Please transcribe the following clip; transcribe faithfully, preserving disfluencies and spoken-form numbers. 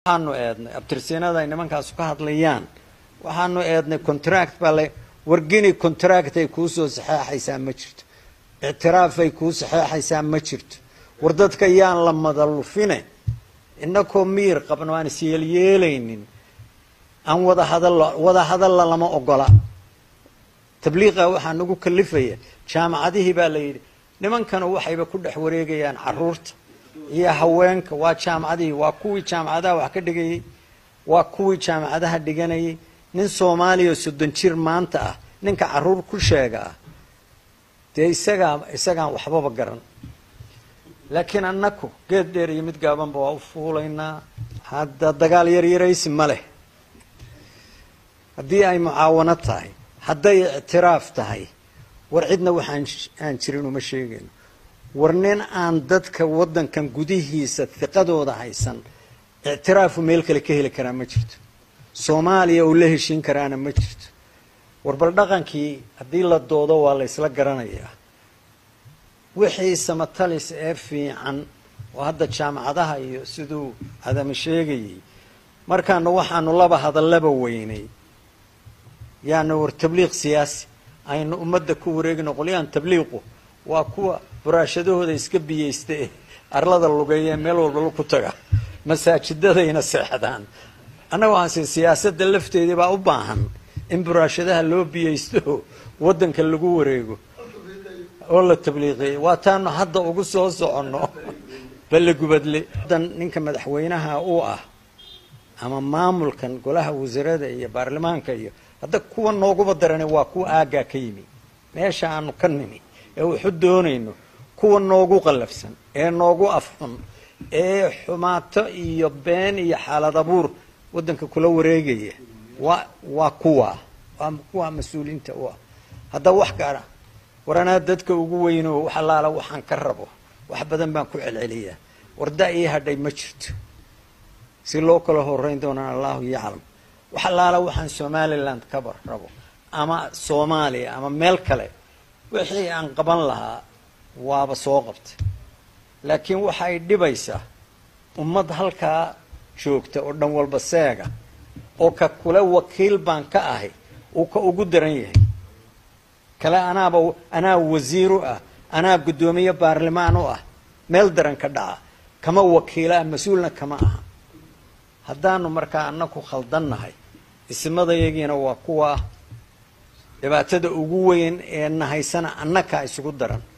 waxaanu eednay abtirsiinada ay nimankaas ka hadlayaan waxaanu eednay contract bale wargini contract ay ku soo saxaxaysaa ma jirto i'tiraaf ay ku saxaxaysaa ma jirto war dadka yaan la madalufine inako miir qabno aan siyeel yeelaynin aan wada hadal wada hadal lama ogola tabliiqa waxaan ugu kalifaya jaamacadihi baa la yiri nimankan waxayba ku dhex wareegayaan caruurta iyo haweenka waa jaamacadii waa kuwii jaamacadaha wax ka dhigay waa kuwii jaamacadaha dhiganay nin Soomaaliya soddon jir maanta ah ninka caruur ku sheega de isaga isaga waxba garan laakiin annaku geed dheer iyo mid gaaban baa u fuulayna hadda dagaal yar yaraysi male hadii ay mucaawano tahay haday i'tiraaf tahay war cidna waxaan aan jirin uma sheegin warnin aan dadka wadankan gudihiisa fiqadooda haysan i'tiraafu meel kale ka heli karaa ma jirto Soomaaliya oo la heshin karaana ma jirto war bal dhaqankii hadii la doodo waa la isla garanayaa wixii samatalis ee fiican oo hadda jaamacadaha iyo sidoo adam sheegay markaan waxaanu laba hadalaba weynay yaana war tabliiq siyaasi aynu ummadda ku wareegno qoliyaan tabliiqo waa kuwa buraashadooda iska biyeystay arlada lugeeyay meel walba ku taga masaajidadayna seexdaan anagu aan siyaasadda lafteedii baa u baahan in buraashadaha loo biyeysto wadanka lagu wareego oo la tabliiqay waa taan hadda ugu soo socono bal gubadle dan ninka madaxweynaha uu ah ama maamulkan golaha wasiirada iyo baarlamaanka iyo hadda kuwa noogu badaranay waa kuwa aaga ka yimi meesha aanu ka nimi ee wuxuu doonayno kuwa noogu qalafsan ee noogu afxun ee xumaato iyo been iyo xaalad abuur wadanka kula wareegaya waa waa kuwa waa kuwa mas'uuliinta waa hadda wax gaara warana dadka ugu weyno waxa laala waxaan ka rabo wax badan baan ku celceliyaa warda ay hadhay ma jirto si loo kala horeyn doonaan Allahu yaclam waxa laala waxaan Somaliland ka bar rabo ama Soomaaliya ama meel kale wixii aan qaban lahaa waaba soo qabtay laakiin waxa ay dhibaysaa ummad halka joogta oo dhan walba seega oo ka kula wakiil baan ka ahay oo ka ugu daran yahay kala anaaba anaa wasiiru ah anaa gudoomiye baarlamaan ah meel daran ka dhaca kama wakiila mas'uulna kama aha haddaanu markaa annaku khaldannahay ismadayagina waa kuwa dhibaatada ugu weyn ee nahaysana annaka isugu daran